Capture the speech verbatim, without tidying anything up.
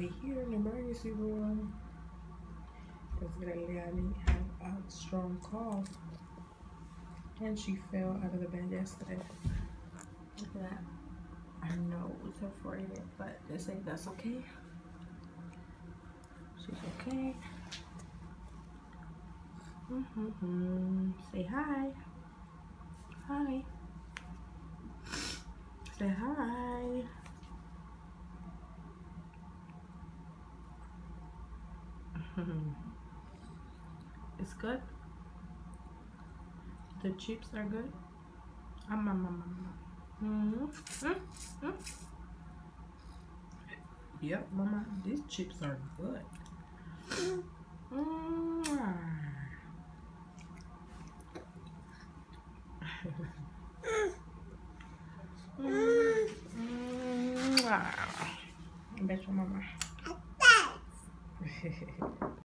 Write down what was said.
over here in the emergency room because Greliani had a strong cough and she fell out of the bed yesterday. Look at that. Her nose, her forehead, but they say that's okay. She's okay. Mm-hmm. Say hi. Hi. Say hi. It's good. The chips are good. Um, um, um, um. Mm-hmm. Mm-hmm. Yep, mama, these chips are good. Mm-hmm. Mm-hmm. I bet your mama.